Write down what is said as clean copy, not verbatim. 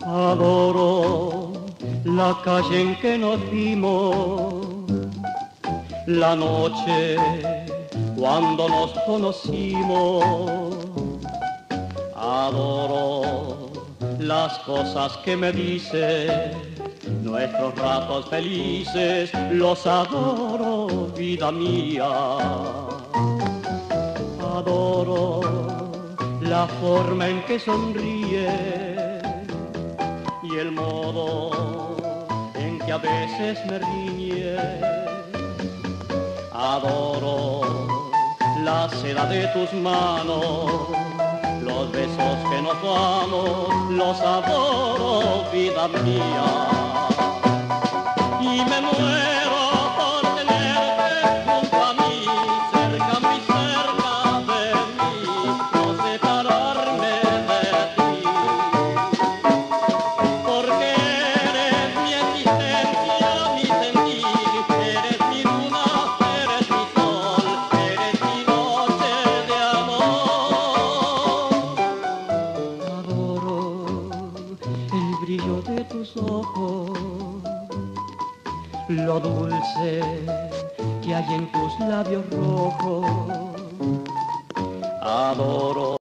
Adoro la calle en que nos vimos, la noche cuando nos conocimos. Adoro las cosas que me dices, nuestros ratos felices, los adoro, vida mía. Adoro la forma en que sonríes y el modo en que a veces me riñes. Adoro la seda de tus manos, los besos que nos damos, los adoro, vida mía. Y me muero por tenerte junto a mí, cerca, muy cerca de mí, no separarme de ti. Porque eres mi existencia, mi sentir, eres mi luna, eres mi sol, eres mi noche de amor. Adoro el brillo de tus ojos, lo dulce que hay en tus labios rojos. Adoro